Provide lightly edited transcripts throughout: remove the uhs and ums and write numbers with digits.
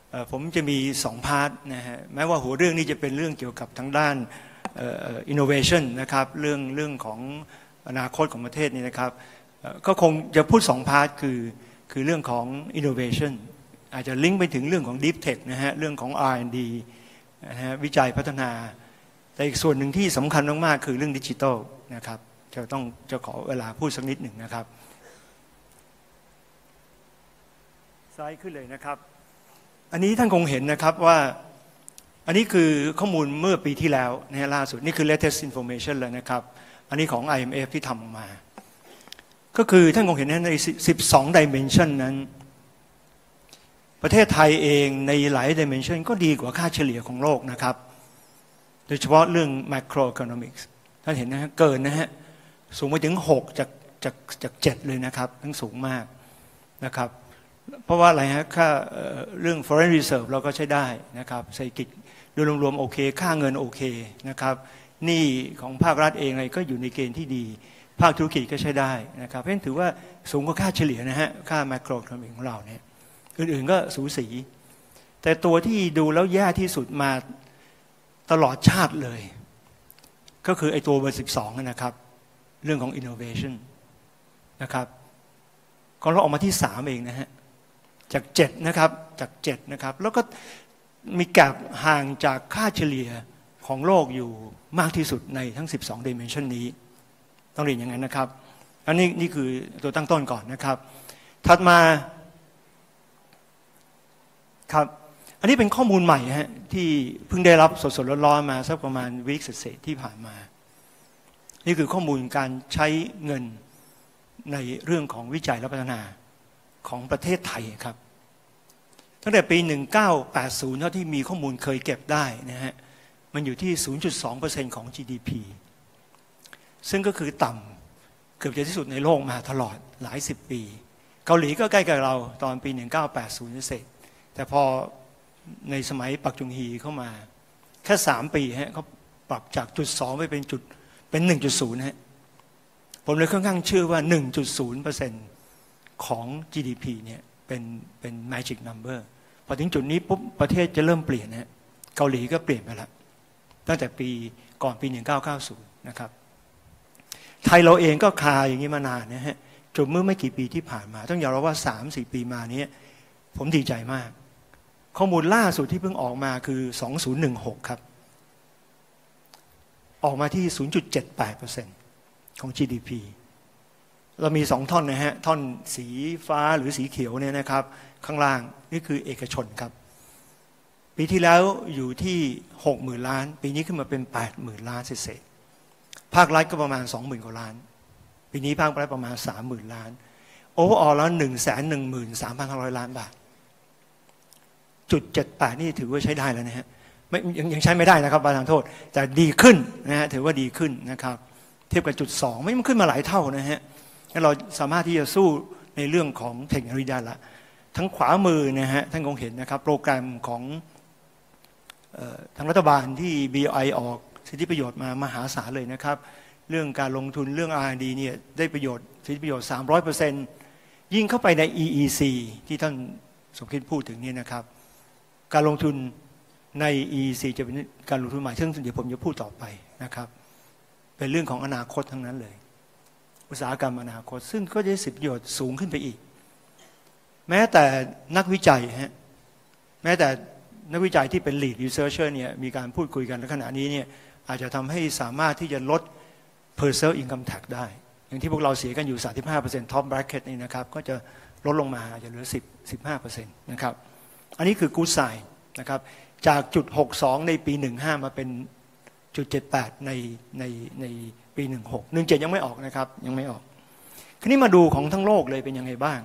ผมจะมี2 พาร์ทนะฮะแม้ว่าหัวเรื่องนี้จะเป็นเรื่องเกี่ยวกับทางด้านinnovation นะครับเรื่องของอนาคตของประเทศนี่นะครับก็คงจะพูด2 พาร์ทคือเรื่องของ innovation อาจจะลิงก์ไปถึงเรื่องของ deep tech นะฮะเรื่องของ R&D นะฮะวิจัยพัฒนาแต่อีกส่วนหนึ่งที่สำคัญมากๆคือเรื่องดิจิทัลนะครับจะขอเวลาพูดสักนิดหนึ่งนะครับสไลด์ขึ้นเลยนะครับอันนี้ท่านคงเห็นนะครับว่าอันนี้คือข้อมูลเมื่อปีที่แล้วนะล่าสุดนี่คือ latest information เลยนะครับอันนี้ของ IMF ที่ทำออกมาก็คือท่านคงเห็นใน12 dimension นั้นประเทศไทยเองในหลาย dimension ก็ดีกว่าค่าเฉลี่ยของโลกนะครับโดยเฉพาะเรื่อง macroeconomics ท่านเห็นนะฮะเกินนะฮะสูงไปถึง6จาก7เลยนะครับทั้งสูงมากนะครับเพราะว่าอะไรฮะค่าเรื่อง foreign reserve เราก็ใช้ได้นะครับเศรษฐกิจโดยรวมๆโอเคค่าเงินโอเคนะครับหนี้ของภาครัฐเองอะไรก็อยู่ในเกณฑ์ที่ดีภาคธุรกิจก็ใช้ได้นะครับเพราะฉะนั้นถือว่าสูงกว่าค่าเฉลี่ยนะฮะค่า macroeconomic ของเราเนี่ยอื่นๆก็สูสีแต่ตัวที่ดูแล้วแย่ที่สุดมาตลอดชาติเลยก็คือไอ้ตัวเบอร์12นะครับเรื่องของ innovation นะครับก็เราออกมาที่3เองนะฮะจาก7นะครับจาก7นะครับแล้วก็มีแกลบห่างจากค่าเฉลี่ยของโลกอยู่มากที่สุดในทั้ง12 dimension นี้ต้องเรียนอย่างนั้นนะครับอันนี้นี่คือตัวตั้งต้นก่อนนะครับถัดมาครับอันนี้เป็นข้อมูลใหม่ฮะที่เพิ่งได้รับสดๆร้อนๆมาสักประมาณวีคเศษที่ผ่านมานี่คือข้อมูลการใช้เงินในเรื่องของวิจัยและพัฒนาของประเทศไทยครับตั้งแต่ปี1980เท่าที่มีข้อมูลเคยเก็บได้นะฮะมันอยู่ที่ 0.2% ของ GDP ซึ่งก็คือต่ำเกือบจะที่สุดในโลกมาตลอดหลาย10 ปีเกาหลีก็ใกล้กับเราตอนปี1980เศษแต่พอในสมัยปักจุงฮีเข้ามาแค่3 ปีฮะเขาปรับจาก 0.2 ไปเป็น 1.0 ฮะผมเลยค่อนข้างเชื่อว่า 1.0% ของ GDP เนี่ยเป็น magic number พอถึงจุดนี้ปุ๊บประเทศจะเริ่มเปลี่ยนนะเกาหลีก็เปลี่ยนไปแล้วตั้งแต่ก่อนปี1990นะครับไทยเราเองก็คาอย่างนี้มานานนะฮะจนเมื่อไม่กี่ปีที่ผ่านมาต้องยอมรับว่า 3-4 ปีมานี้ผมดีใจมากข้อมูลล่าสุดที่เพิ่งออกมาคือ2016ครับออกมาที่ 0.78% ของ GDP เรามี2 ท่อนนะฮะท่อนสีฟ้าหรือสีเขียวเนี่ยนะครับข้างล่างนี่คือเอกชนครับปีที่แล้วอยู่ที่ 60,000 ล้านปีนี้ขึ้นมาเป็น 80,000 ล้านเศษภาครัฐก็ประมาณ 20,000 กว่าล้านปีนี้ภาครัฐประมาณ 30,000 ล้านโอเวอร์ออลแล้ว 113,500 ล้านบาท0.78 นี่ถือว่าใช้ได้แล้วนะฮะยังใช้ไม่ได้นะครับประธานโทษแต่ดีขึ้นนะฮะถือว่าดีขึ้นนะครับเทียบกับ0.2มันขึ้นมาหลายเท่านะฮะเราสามารถที่จะสู้ในเรื่องของเทคโนโลยีได้ละทั้งขวามือนะฮะท่านคงเห็นนะครับโปรแกรมของทางรัฐบาลที่ BI ออกสิทธิประโยชน์มามหาศาลเลยนะครับเรื่องการลงทุนเรื่อง R&D เนี่ยได้ประโยชน์สิทธิประโยชน์ 300% ยิ่งเข้าไปใน EEC ที่ท่านสมคิดพูดถึงนี่นะครับการลงทุนใน EEC จะเป็นการลงทุนใหม่ซึ่งเดี๋ยวผมจะพูดต่อไปนะครับเป็นเรื่องของอนาคตทั้งนั้นเลยอุตสาหกรรมอนาคตซึ่งก็จะได้สิทธิประโยชน์สูงขึ้นไปอีกแม้แต่นักวิจัยฮะแม้แต่นักวิจัยที่เป็น lead researcher เนี่ยมีการพูดคุยกันในขณะนี้เนี่ยอาจจะทำให้สามารถที่จะลด personal income tax ได้อย่างที่พวกเราเสียกันอยู่ 35% top bracket นี่นะครับก็จะลดลงมาอาจจะเหลือ 15% นะครับอันนี้คือ good sign นะครับจาก0.62 ในปี 15 มาเป็น 0.78 ในปี 16 17 ยังไม่ออกนะครับยังไม่ออกคราวนี้มาดูของทั้งโลกเลยเป็นยังไงบ้าง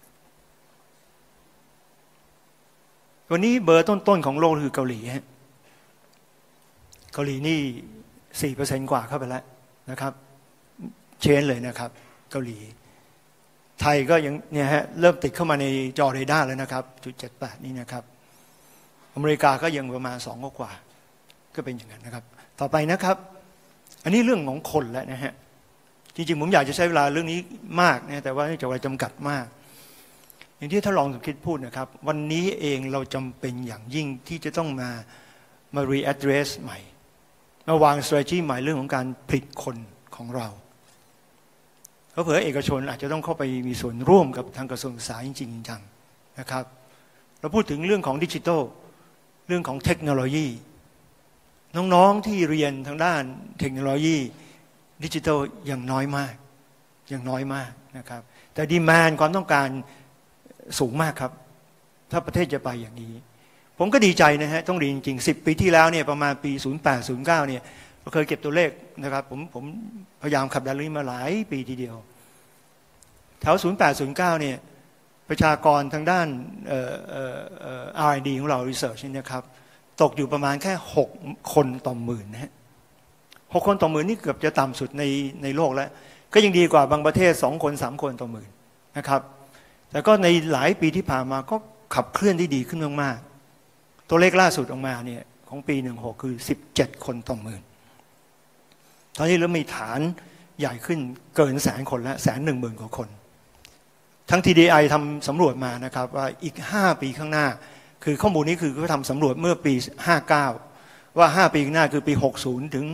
วันนี้เบอร์ต้นๆของโลกคือเกาหลีฮะเกาหลีนี่ 4% กว่าเข้าไปแล้วนะครับเชนเลยนะครับเกาหลีไทยก็ยังเนี่ยฮะเริ่มติดเข้ามาในจอเรดาร์แล้วนะครับ 0.78 นี่นะครับอเมริกาก็ยังประมาณ2กว่าก็เป็นอย่างนั้นนะครับต่อไปนะครับอันนี้เรื่องของคนแล้วนะฮะจริงๆผมอยากจะใช้เวลาเรื่องนี้มากนะแต่ว่าเนื่องจากเวลาจำกัดมากอย่างที่ท่านรองสมคิดพูดนะครับวันนี้เองเราจำเป็นอย่างยิ่งที่จะต้องมา readdress ใหม่มาวาง strategy ใหม่เรื่องของการผลิตคนของเราเพราะเผื่อเอกชนอาจจะต้องเข้าไปมีส่วนร่วมกับทางกระทรวงศึกษาจริงๆจังนะครับเราพูดถึงเรื่องของดิจิทัลเรื่องของเทคโนโลยีน้องๆที่เรียนทางด้านเทคโนโลยีดิจิทัลอย่างน้อยมากนะครับแต่ดีมานด์ความต้องการสูงมากครับถ้าประเทศจะไปอย่างนี้ผมก็ดีใจนะฮะต้องเรียนจริงๆ10 ปีที่แล้วเนี่ยประมาณปี08-09เนี่ยเราเคยเก็บตัวเลขนะครับผมพยายามขับดันเรื่องนี้มาหลายปีทีเดียวแถว08-09เนี่ยประชากรทางด้านR&D ของเรา research นี่นะครับตกอยู่ประมาณแค่6 คนต่อหมื่นนะฮะ6 คนต่อหมื่นนี่เกือบจะต่ำสุดในโลกแล้วก็ยังดีกว่าบางประเทศ2 คน 3 คนต่อหมื่นนะครับแต่ก็ในหลายปีที่ผ่านมาก็ขับเคลื่อนได้ดีขึ้นมากๆตัวเลขล่าสุดออกมาเนี่ยของปี16คือ17 คนต่อหมื่นตอนนี้เรามีฐานใหญ่ขึ้นเกิน100,000 คนแล้ว110,000 กว่าคนทั้ง TDI ทำสำรวจมานะครับว่าอีก5 ปีข้างหน้าคือข้อมูลนี้คือเขาทำสำรวจเมื่อปี59ว่า5 ปีข้างหน้าคือปี60ถึง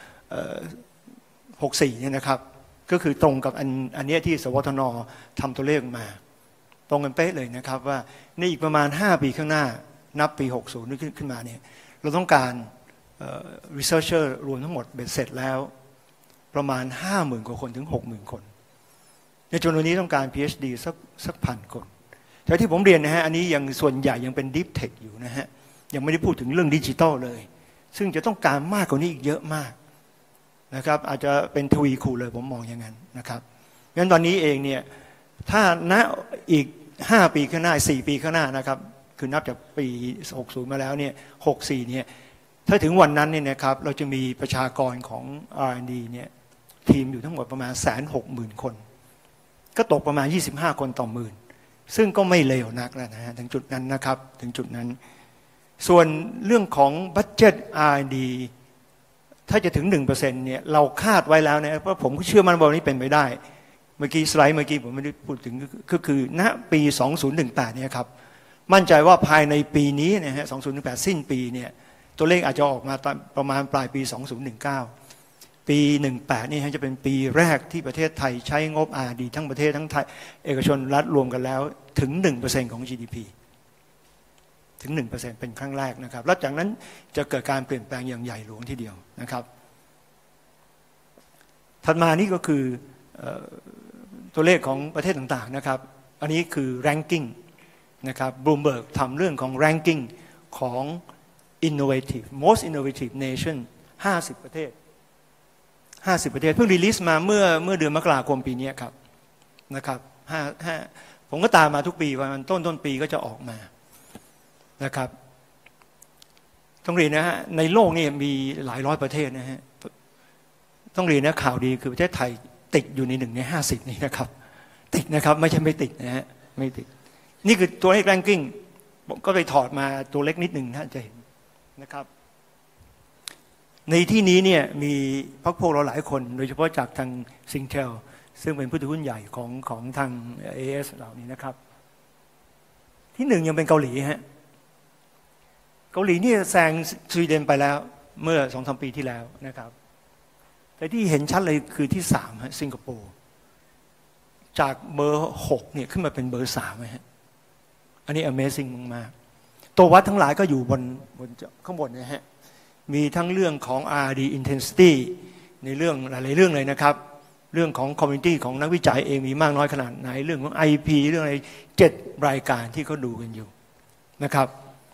64เนี่ยนะครับก็คือตรงกับอันนี้ที่สวทน.ทำตัวเลขมาตรงกันเป๊ะเลยนะครับว่าในอีกประมาณ5 ปีข้างหน้านับปี60นี่ขึ้นมาเนี่ยเราต้องการresearcher รวมทั้งหมดเบ็ดเสร็จแล้วประมาณ 50,000 กว่าคนถึง 60,000 คนในจำนวนนี้ต้องการ PhD สัก1,000 คนแต่ที่ผมเรียนนะฮะอันนี้ยังส่วนใหญ่ยังเป็น Deep Tech อยู่นะฮะยังไม่ได้พูดถึงเรื่องดิจิทัลเลยซึ่งจะต้องการมากกว่านี้อีกเยอะมากนะครับอาจจะเป็นทวีคูณเลยผมมองอย่างนั้นนะครับงั้นตอนนี้เองเนี่ยถ้าณอีก5 ปีข้างหน้า4 ปีข้างหน้านะครับคือนับจากปี60มาแล้วเนี่ย64เนี่ยถ้าถึงวันนั้นเนี่ยนะครับเราจะมีประชากรของ R&D เนี่ยทีมอยู่ทั้งหมดประมาณ 160,000 คนก็ตกประมาณ25 คนต่อหมื่นซึ่งก็ไม่เลวนักแล้วนะฮะถึงจุดนั้นนะครับถึงจุดนั้นส่วนเรื่องของบัดเจ็ต R&D ถ้าจะถึง 1% เนี่ยเราคาดไว้แล้วนะเพราะผมก็เชื่อมั่นว่านี้เป็นไปได้เมื่อกี้สไลด์เมื่อกี้ผมไม่ได้พูดถึงก็คือณปี2018เนี่ยครับมั่นใจว่าภายในปีนี้นะฮะ2018สิ้นปีเนี่ยตัวเลขอาจจะออกมาประมาณปลายปี2019ปี18นี่จะเป็นปีแรกที่ประเทศไทยใช้งบ R&D ทั้งประเทศทั้งไทยเอกชนรัฐรวมกันแล้วถึง 1% ของ GDP ถึง 1% เป็นครั้งแรกนะครับแล้วจากนั้นจะเกิดการเปลี่ยนแปลงอย่างใหญ่หลวงทีเดียวนะครับถัดมานี่ก็คือตัวเลขของประเทศต่างๆนะครับอันนี้คือ ranking นะครับ Bloomberg ทำเรื่องของ ranking ของ most innovative nation 50 ประเทศเพิ่งรีลิสต์มาเมื่อเดือนมกราคมปีนี้ครับนะครับผมก็ตามมาทุกปีวันต้นปีก็จะออกมานะครับต้องเรียนนะฮะในโลกนี่มีหลายร้อยประเทศนะฮะต้องเรียนนะข่าวดีคือประเทศไทยติดอยู่ใน1 ใน 50นี่นะครับติดนะครับไม่ใช่ไม่ติดนะฮะไม่ติดนี่คือตัวเลข ranking ผมก็ไปถอดมาตัวเล็กนิดหนึ่งท่านจะเห็นนะครับในที่นี้เนี่ยมีพวกเราหลายคนโดยเฉพาะจากทาง Singtel ซึ่งเป็นผู้ถือหุ้นใหญ่ของทาง AS เหล่านี้นะครับที่ 1ยังเป็นเกาหลีฮะเกาหลีนี่แซงสวีเดนไปแล้วเมื่อ 2-3 ปีที่แล้วนะครับแต่ที่เห็นชัดเลยคือที่3ฮะสิงคโปร์จากเบอร์6เนี่ยขึ้นมาเป็นเบอร์3ฮะอันนี้ Amazing มากๆตัววัดทั้งหลายก็อยู่บนข้างบนนะฮะมีทั้งเรื่องของ R&D intensity ในเรื่องหลายๆเรื่องเลยนะครับเรื่องของ community ของนักวิจัยเองมีมากน้อยขนาดไหนเรื่องของ IP เรื่องอะไร7 รายการที่เขาดูกันอยู่นะครับ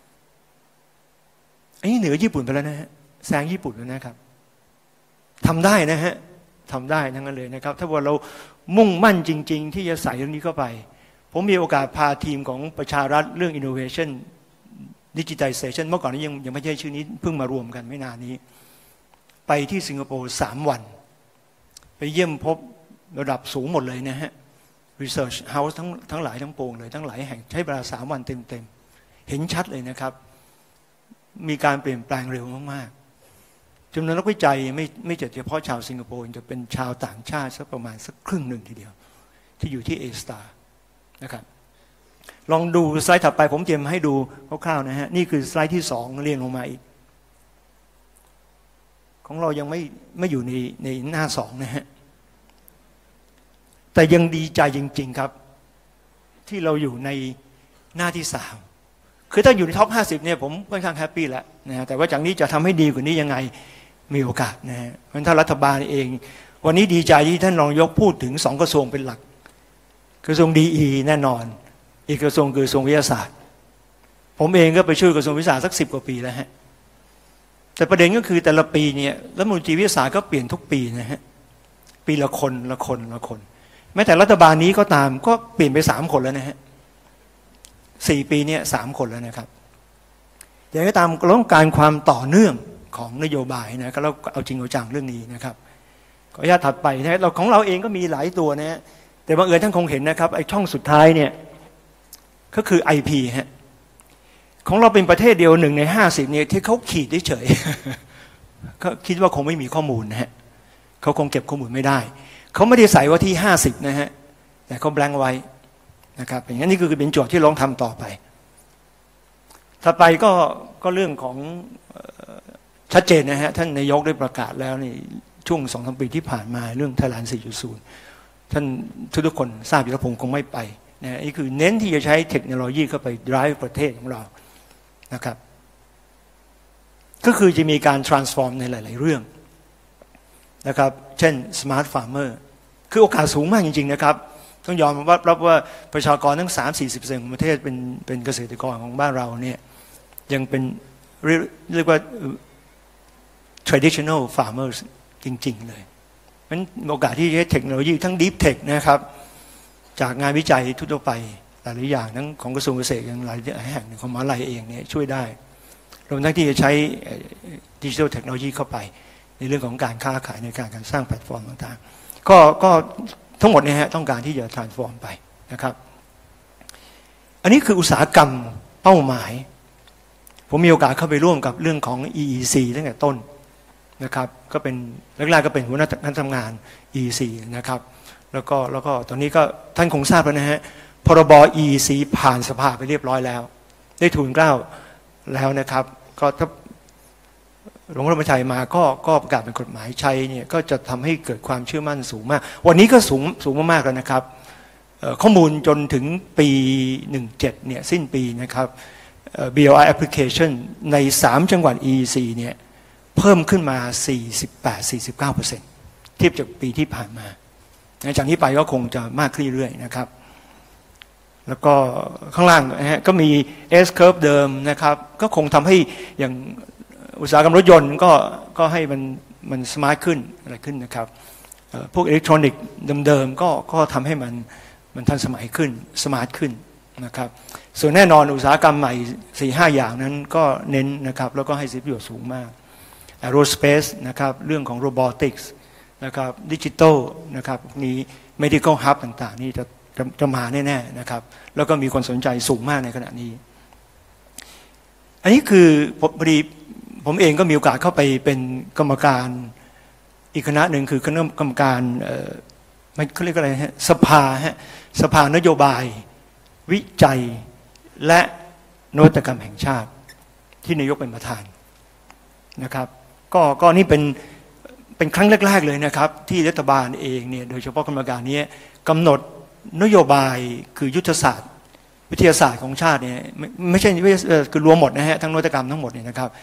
อันนี้เหนือญี่ปุ่นไปแล้วนะฮะแซงญี่ปุ่นแล้วนะครับทำได้นะฮะทำได้ทั้งนั้นเลยนะครับถ้าว่าเรามุ่งมั่นจริงๆที่จะใส่เรื่องนี้เข้าไปผมมีโอกาสพาทีมของประชารัฐเรื่อง innovation digitization เมื่อก่อนนี้ยังไม่ใช่ชื่อนี้เพิ่งมารวมกันไม่นานนี้ไปที่สิงคโปร์3 วันไปเยี่ยมพบระดับสูงหมดเลยนะฮะ research house ทั้งหลายทั้งปวงเลยทั้งหลายแห่งใช้เวลา3 วันเต็มๆเห็นชัดเลยนะครับมีการเปลี่ยนแปลงเร็วมากๆจำนวนนักวิจัยไม่เฉพาะชาวสิงคโปร์จะเป็นชาวต่างชาติสักประมาณสักครึ่งหนึ่งทีเดียวที่อยู่ที่ A-Star นะครับลองดูสไลด์ถัดไปผมเตรียมให้ดูคร่าวๆนะฮะนี่คือสไลด์ที่2เรียงลงมาอีกของเรายังไม่อยู่ในหน้า2นะฮะแต่ยังดีใจจริงๆครับที่เราอยู่ในหน้าที่3คือถ้าอยู่ในท็อป50เนี่ยผมค่อนข้างแฮปปี้แล้วนะแต่ว่าจากนี้จะทำให้ดีกว่านี้ยังไงมีโอกาสนะฮะเพราะถ้ารัฐบาลเองวันนี้ดีใจที่ท่านรองยกพูดถึง2กระทรวงเป็นหลักกระทรวงดีแน่นอนอีกกระทรวงคือกระทรวงวิทยาศาสตร์ผมเองก็ไปช่วยกระทรวงวิทยาศาสตร์สัก10 กว่าปีแล้วฮะแต่ประเด็นก็คือแต่ละปีเนี่ยรัฐมนตรีวิทยาศาสตร์ก็เปลี่ยนทุกปีนะฮะปีละคนแม้แต่รัฐบาลนี้ก็ตามก็เปลี่ยนไป3 คนแล้วนะฮะ4 ปีเนี่ย3 คนแล้วนะครับอย่างไรก็ตามเราต้องการความต่อเนื่องของนโยบายนะก็เราเอาจริงเอาจังเรื่องนี้นะครับขออนุญาตถัดไปนะเราของเราเองก็มีหลายตัวนะฮะแต่บังเอิญท่านคงเห็นนะครับไอ้ช่องสุดท้ายเนี่ยก็คือ IP ฮะของเราเป็นประเทศเดียว1 ใน 50เนี่ยที่เขาขีดเฉยก็คิดว่าคงไม่มีข้อมูลนะฮะเขาคงเก็บข้อมูลไม่ได้เขาไม่ได้ใส่ว่าที่50นะฮะแต่เขาแบงค์ไว้นะครับอย่างนี้นี่คือเป็นโจทย์ที่ลองทำต่อไปถัดไปก็เรื่องของชัดเจนนะฮะท่านนายกได้ประกาศแล้วนี่ช่วง 2-3 ปีที่ผ่านมาเรื่อง Thailand 4.0 ท่านทุกคนทราบอยู่แล้วผมคงไม่ไปนะนี่คือเน้นที่จะใช้เทคโนโลยีเข้าไป drive ประเทศของเรานะครับก็คือจะมีการ transform ในหลายๆเรื่องนะครับเช่น smart farmer คือโอกาสสูงมากจริงๆนะครับต้องยอมรับว่าประชากรทั้ง 30-40% ของประเทศเป็นเกษตรกรของบ้านเราเนี่ยยังเป็นเรียกว่า traditional farmers จริงๆเลยมันโอกาสที่จะใช้เทคโนโลยีทั้ง deep tech นะครับจากงานวิจัยทั่วไปหลายๆอย่างทั้งของกระทรวงเกษตรอย่างหลายแห่งของมหาวิทยาลัยเองเนี่ยช่วยได้รวมทั้งที่จะใช้ดิจิทัลเทคโนโลยีเข้าไปในเรื่องของการค้าขายในการสร้างแพลตฟอร์มต่างๆก็ทั้งหมดเนี่ยฮะต้องการที่จะ transform ไปนะครับอันนี้คืออุตสาหกรรมเป้าหมายผมมีโอกาสเข้าไปร่วมกับเรื่องของ EEC ตั้งแต่ต้นนะครับก็เป็นแรกๆก็เป็นหัวหน้าทำงาน EEC นะครับแล้วก็ตอนนี้ก็ท่านคงทราบแล้วนะฮะพรบ EEC ผ่านสภาไปเรียบร้อยแล้วได้ทูลเกล้าแล้วนะครับก็ถ้าหลวงพ่อธรรมชัยมาก็ประกาศเป็นกฎหมายใช้เนี่ยก็จะทำให้เกิดความเชื่อมั่นสูงมากวันนี้ก็สูงมากๆแล้วนะครับข้อมูลจนถึงปี17เนี่ยสิ้นปีนะครับBOI application ใน3 จังหวัด EEC เนี่ยเพิ่มขึ้นมา 48-49% เทียบจากปีที่ผ่านมาจากนี้ไปก็คงจะมากขึ้นเรื่อยๆนะครับแล้วก็ข้างล่างนะฮะก็มี S curve เดิมนะครับก็คงทำให้อย่างอุตสาหกรรมรถยนต์ก็ให้มันสมาร์ทขึ้นอะไรขึ้นนะครับพวกอิเล็กทรอนิกส์เดิมๆก็ทำให้มันทันสมัยขึ้นสมาร์ทขึ้นนะครับส่วนแน่นอนอุตสาหกรรมใหม่ 4-5 อย่างนั้นก็เน้นนะครับแล้วก็ให้สิทธิประโยชน์สูงมาก Aerospace นะครับเรื่องของ Robotics นะครับดิจิทัลนะครับนี้ Medical Hub ต่างๆนี่จะมาแน่ๆนะครับแล้วก็มีคนสนใจสูงมากในขณะนี้อันนี้คือพอดีผมเองก็มีโอกาสเข้าไปเป็นกรรมการอีกคณะหนึ่งคือคณะกรรมการมันเขาเรียกอะไรฮะสภานโยบายวิจัยและนวัตกรรมแห่งชาติที่นายกเป็นประธานนะครับก็นี่เป็นครั้งแรกๆเลยนะครับที่รัฐบาลเองเนี่ยโดยเฉพาะกรรมการนี้กำหนดนโยบายคือยุทธศาสตร์วิทยาศาสตร์ของชาติเนี่ยไม่ใช่คือรวมหมดนะฮะทั้งนวัตกรรมทั้งหมดเนี่ยนะครับ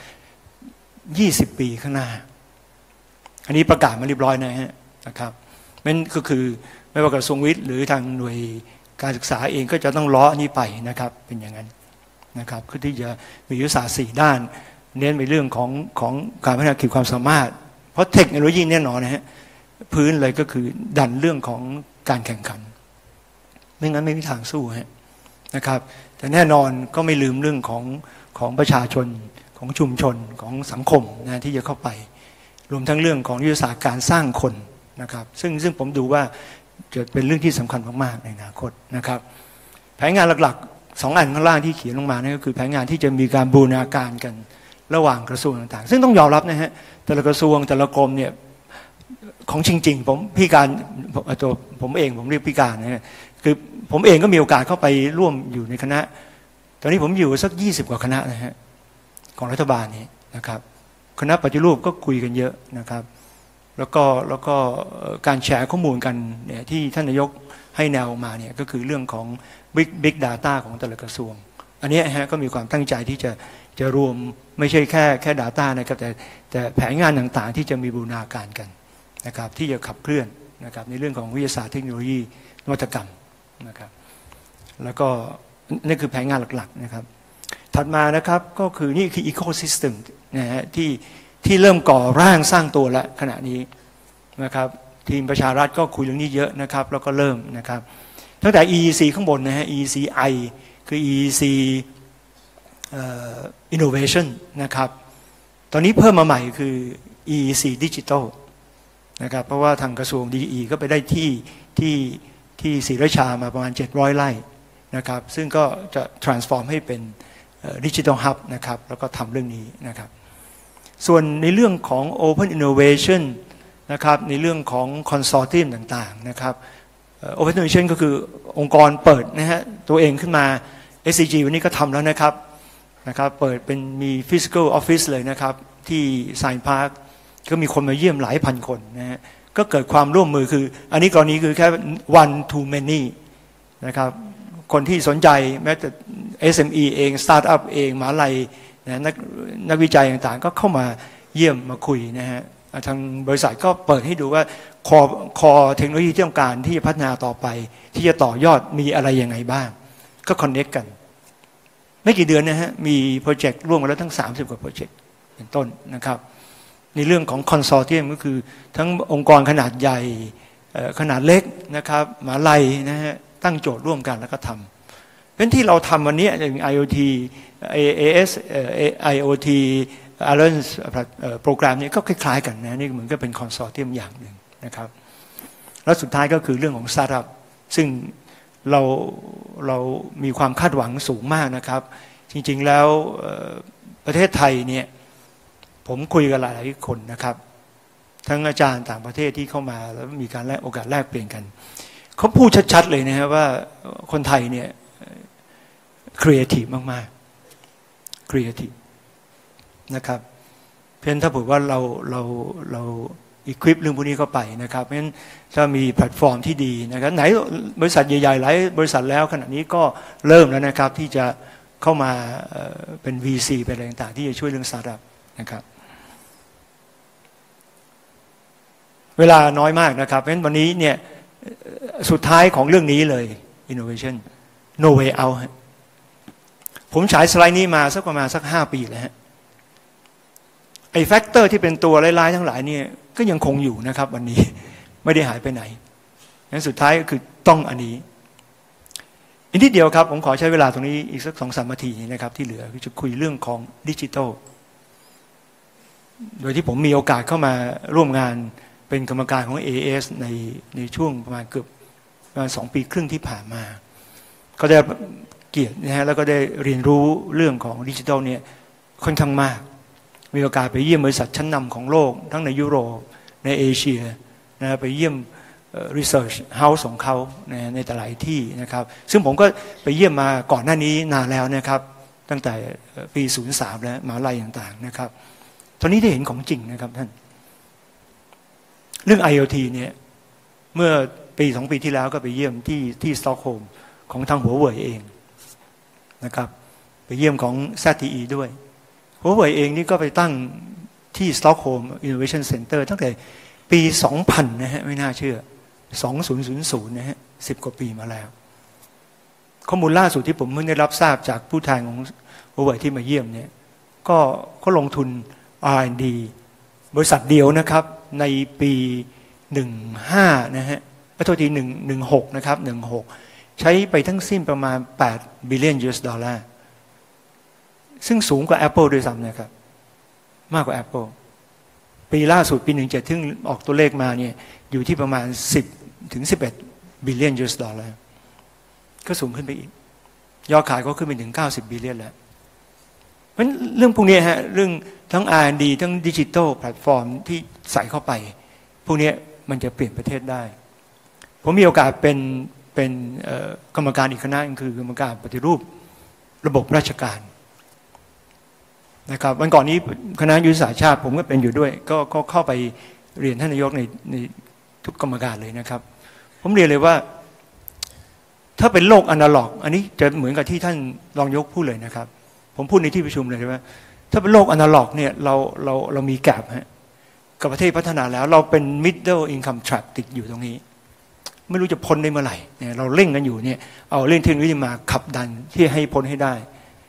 20 ปีข้างหน้าอันนี้ประกาศมาเรียบร้อยนะครับมันก็คือไม่ว่ากระทรวงวิทย์หรือทางหน่วยการศึกษาเองก็จะต้องล้ออันนี้ไปนะครับเป็นอย่างนั้นนะครับคือที่จะมียุทธศาสตร์4 ด้านเน้นไปเรื่องของการพัฒนาขีดความสามารถเพราะเทคโนโลยีแน่นอนนะฮะพื้นเลยก็คือดันเรื่องของการแข่งขันไม่งั้นไม่มีทางสู้ฮะนะครับแต่แน่นอนก็ไม่ลืมเรื่องของประชาชนของชุมชนของสังคมนะที่จะเข้าไปรวมทั้งเรื่องของยุทธศาสตร์การสร้างคนนะครับซึ่งผมดูว่าจะเป็นเรื่องที่สำคัญมากๆในอนาคตนะครับแผนงานหลักๆ2 อันข้างล่างที่เขียนลงมานั่นก็คือแผนงานที่จะมีการบูรณาการกันระหว่างกระทรวงต่างๆซึ่งต้องยอมรับนะฮะแต่ละกระทรวงแต่ละกรมเนี่ยของจริงๆผมพี่การตัวผมเองผมเรียกพี่การนะฮะคือผมเองก็มีโอกาสเข้าไปร่วมอยู่ในคณะตอนนี้ผมอยู่สัก20กว่าคณะนะฮะของรัฐบาลนี้นะครับคณะปฏิรูปก็คุยกันเยอะนะครับแล้วก็การแชร์ข้อมูลกันเนี่ยที่ท่านนายกให้แนวมาเนี่ยก็คือเรื่องของ Big Data ของแต่ละกระทรวงอันนี้ฮะก็มีความตั้งใจที่จะรวมไม่ใช่แค่ Data นะครับแต่แผนงานต่างๆที่จะมีบูรณาการกันนะครับที่จะขับเคลื่อนนะครับในเรื่องของวิทยาศาสตร์เทคโนโลยีนวัตกรรมนะครับแล้วก็นี่คือแผนงานหลักๆนะครับถัดมานะครับก็คือนี่คือ Ecosystem นะฮะที่เริ่มก่อร่างสร้างตัวแล้วขณะนี้นะครับทีมประชารัฐก็คุยเรื่องนี้เยอะนะครับแล้วก็เริ่มนะครับตั้งแต่ EEC ข้างบนนะฮะ EECI คือ EEC Innovation นะครับตอนนี้เพิ่มมาใหม่คือ EEC Digital นะครับเพราะว่าทางกระทรวง DE ก็ไปได้ที่ศรีราชามาประมาณ700ไร่นะครับซึ่งก็จะ transform ให้เป็นDigital Hub นะครับแล้วก็ทำเรื่องนี้นะครับส่วนในเรื่องของ Open Innovation นะครับในเรื่องของ Consortium ต่างๆนะครับOpen Innovation ก็คือองค์กรเปิดนะฮะตัวเองขึ้นมา SCG วันนี้ก็ทำแล้วนะครับเปิดเป็นมี Physical Office เลยนะครับที่ Science Park ก็มีคนมาเยี่ยมหลายพันคนนะฮะก็เกิดความร่วมมือคืออันนี้กรณีคือแค่ one to many นะครับคนที่สนใจแม้แต่ SME เอง Startup เองมหาลัยนักวิจัยต่างๆก็เข้ามาเยี่ยมมาคุยนะฮะทางบริษัทก็เปิดให้ดูว่าคอเทคโนโลยีที่ต้องการที่จะพัฒนาต่อไปที่จะต่อยอดมีอะไรยังไงบ้างก็คอนเนคกันไม่กี่เดือนนะฮะมีโปรเจกต์ร่วมกันแล้วทั้ง30กว่าโปรเจกต์เป็นต้นนะครับในเรื่องของคอนโซลเทียมก็คือทั้งองค์กรขนาดใหญ่ขนาดเล็กนะครับมหาลัยนะฮะตั้งโจทย์ร่วมกันแล้วก็ทำเป็นที่เราทำวันนี้อย่าง IoT AAS IoT Alliance โปรแกรมนี้ก็คล้ายๆกันนะนี่เหมือนก็เป็นคอนโซลเทียมอย่างหนึ่งนะครับแล้วสุดท้ายก็คือเรื่องของสตาร์ทอัพซึ่งเรามีความคาดหวังสูงมากนะครับจริงๆแล้วประเทศไทยเนี่ยผมคุยกับหลายคนนะครับทั้งอาจารย์ต่างประเทศที่เข้ามาแล้วมีการโอกาสแลกเปลี่ยนกันเขาพูดชัดๆเลยนะครับว่าคนไทยเนี่ยครีเอทีฟมากๆครีเอทีฟนะครับเพราะฉะนั้นถ้าผมว่าเราอีควิปเรื่องพวกนี้เข้าไปนะครับเพราะฉะนั้นถ้ามีแพลตฟอร์มที่ดีนะครับไหนบริษัทใหญ่ๆหลายบริษัทแล้วขณะนี้ก็เริ่มแล้วนะครับที่จะเข้ามาเป็น VC เป็นอะไรต่างๆที่จะช่วยเรื่องสตาร์ทอัพนะครับเวลาน้อยมากนะครับเพราะฉะนั้นวันนี้เนี่ยสุดท้ายของเรื่องนี้เลย innovation no way out ผมฉายสไลด์นี้มาสักประมาณ5 ปีแล้วฮะไอ้แฟกเตอร์ที่เป็นตัวร้ายๆทั้งหลายเนี่ยก็ยังคงอยู่นะครับวันนี้ไม่ได้หายไปไหนงั้นสุดท้ายก็คือต้องอันนี้อีกนิดเดียวครับผมขอใช้เวลาตรงนี้อีกสัก2-3 นาทีนะครับที่เหลือจะคุยเรื่องของดิจิทัลโดยที่ผมมีโอกาสเข้ามาร่วมงานเป็นกรรมการของ AAS ในช่วงประมาณเกือบ2 ปีครึ่งที่ผ่านมาก็ได้เกียรตินะฮะแล้วก็ได้เรียนรู้เรื่องของดิจิทัลเนี่ยค่อนข้างมากมีโอกาสไปเยี่ยมบริษัทชั้นนำของโลกทั้งในยุโรปในเอเชียนะไปเยี่ยมresearch house ของเขาในแต่หลายที่นะครับซึ่งผมก็ไปเยี่ยมมาก่อนหน้านี้นานแล้วนะครับตั้งแต่ปี03แล้วมหาลัยต่างๆนะครับตอนนี้ได้เห็นของจริงนะครับท่านเรื่อง IoT เนี่ยเมื่อปี2 ปีที่แล้วก็ไปเยี่ยมที่สต็อกโฮล์มของทางหัวเว่ยเองนะครับไปเยี่ยมของ ZTE ด้วยหัวเว่ยเองนี่ก็ไปตั้งที่ Stockholm Innovation Center ตั้งแต่ปี 2000 นะฮะไม่น่าเชื่อ 2000 นะฮะ10 กว่าปีมาแล้วข้อมูลล่าสุดที่ผมเพิ่งได้รับทราบจากผู้แทนของหัวเว่ยที่มาเยี่ยมเนี่ยก็ลงทุน R&D บริษัทเดียวนะครับในปี15นะฮะโทษที16นะครับ16ใช้ไปทั้งสิ้นประมาณ$8 billionซึ่งสูงกว่า Apple ด้วยซ้ำนะครับมากกว่า Apple ปีล่าสุดปี17ที่ออกตัวเลขมาเนี่ยอยู่ที่ประมาณ10-11 billion US dollar ก็สูงขึ้นไปอีกยอดขายก็ขึ้นไปถึง90 billion แล้วเพราะเรื่องพวกนี้ฮะเรื่องทั้ง R&D ทั้งดิจิทัลแพลตฟอร์มที่ใส่เข้าไปพวกนี้มันจะเปลี่ยนประเทศได้ผมมีโอกาสเป็นเป็นกรรมการอีกคณะนึงคือกรรมการปฏิรูประบบราชการนะครับวันก่อนนี้คณะยุทธศาสตร์ชาติผมก็เป็นอยู่ด้วยก็เข้าไปเรียนท่านนายกในทุกกรรมการเลยนะครับผมเรียนเลยว่าถ้าเป็นโลกอนาล็อกอันนี้จะเหมือนกับที่ท่านรองยกพูดเลยนะครับผมพูดในที่ประชุมเลยว่าถ้าเป็นโลกอนาล็อกเนี่ยเรามีแกลบฮะกับประเทศพัฒนาแล้วเราเป็น middle income trap ติดอยู่ตรงนี้ไม่รู้จะพ้นได้เมื่อไหร่เนี่ยเราเร่งกันอยู่เนี่ยเอาเร่งเทคโนโลยีมาขับดันที่ให้พ้นให้ได้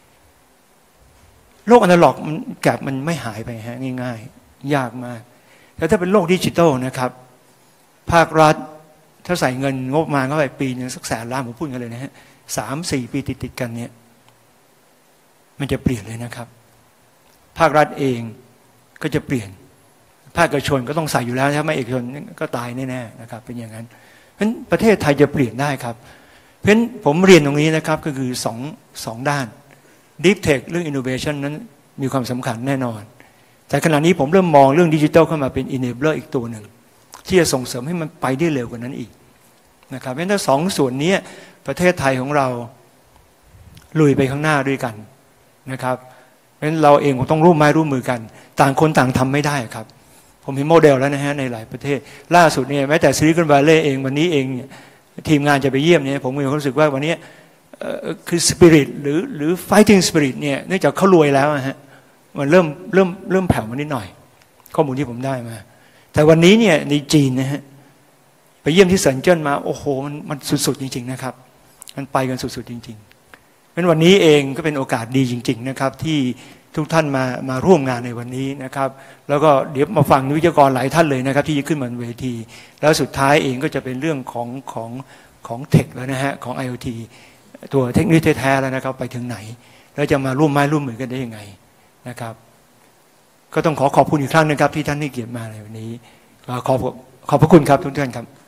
โลกอนาล็อกแกลบมันไม่หายไปฮะง่ายๆยากมากแต่ถ้าเป็นโลกดิจิทัลนะครับภาครัฐถ้าใส่เงินงบมาเข้าไปปีนึงสัก100,000,000,000ผมพูดกันเลยนะฮะ3-4 ปีติดกันเนี่ยมันจะเปลี่ยนเลยนะครับภาครัฐเองก็จะเปลี่ยนภาคเอกชนก็ต้องใส่อยู่แล้วถ้าไม่เอกชนก็ตายแน่ๆนะครับเป็นอย่างนั้นเพราะฉะนั้นประเทศไทยจะเปลี่ยนได้ครับเพราะฉะนั้นผมเรียนตรงนี้นะครับก็คือสองด้าน Deep Tech เรื่อง Innovation นั้นมีความสำคัญแน่นอนแต่ขณะนี้ผมเริ่มมองเรื่องดิจิทัลเข้ามาเป็น Enabler อีกตัวหนึ่งที่จะส่งเสริมให้มันไปได้เร็วกว่านั้นอีกนะครับเพราะฉะนั้นถ้าสองส่วนนี้ประเทศไทยของเราลุยไปข้างหน้าด้วยกันนะครับเพราะฉะนั้นเราเองคงต้องร่วมไม้ร่วมมือกันต่างคนต่างทำไม่ได้ครับผมเห็นโมเดลแล้วนะฮะในหลายประเทศล่าสุดเนี่ยแม้แต่ซิลิคอนวัลเลย์เองวันนี้เองทีมงานจะไปเยี่ยมเนี่ยผมมีความรู้สึกว่าวันนี้คือสปิริตหรือ fighting spirit เนี่ยเนื่องจากเขารวยแล้วฮะมันเริ่มแผ่วมานิดหน่อยข้อมูลที่ผมได้มาแต่วันนี้เนี่ยในจีนนะฮะไปเยี่ยมที่เซินเจิ้นมาโอ้โหมันสุดๆจริงๆนะครับมันไปกันสุดๆจริงๆเป็นวันนี้เองก็เป็นโอกาสดีจริงๆนะครับที่ทุกท่านมาร่วมงานในวันนี้นะครับแล้วก็เดี๋ยวมาฟังวิทยากรหลายท่านเลยนะครับที่จะขึ้นมาบนเวทีแล้วสุดท้ายเองก็จะเป็นเรื่องของเทคแล้วนะฮะของ IoT ตัวเทคโนโลยีแท้ๆแล้วนะครับไปถึงไหนแล้วจะมาร่วมไม้ร่วมมือกันได้ยังไงนะครับก็ต้องขอบคุณอีกครั้งนึงครับที่ท่านให้เกียรติมาในวันนี้ขอบพระคุณครับทุกท่านครับ